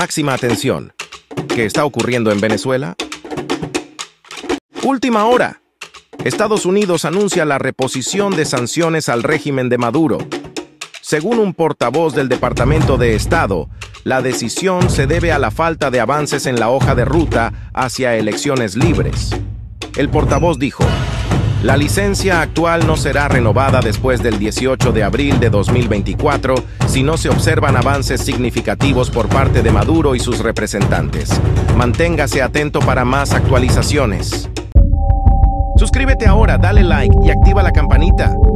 Máxima atención. ¿Qué está ocurriendo en Venezuela? Última hora. Estados Unidos anuncia la reposición de sanciones al régimen de Maduro. Según un portavoz del Departamento de Estado, la decisión se debe a la falta de avances en la hoja de ruta hacia elecciones libres. El portavoz dijo: la licencia actual no será renovada después del 18 de abril de 2024 si no se observan avances significativos por parte de Maduro y sus representantes. Manténgase atento para más actualizaciones. Suscríbete ahora, dale like y activa la campanita.